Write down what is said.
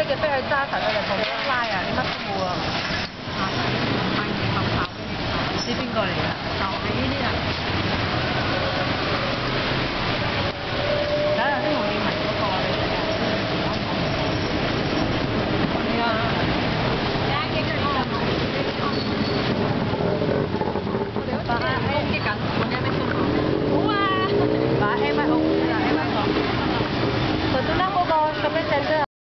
嘅飛去揸實佢哋旁邊拉啊，你乜都冇啊！ 啊，快嘢咁跑俾你。 唔知邊個嚟啊？ 就係呢啲人。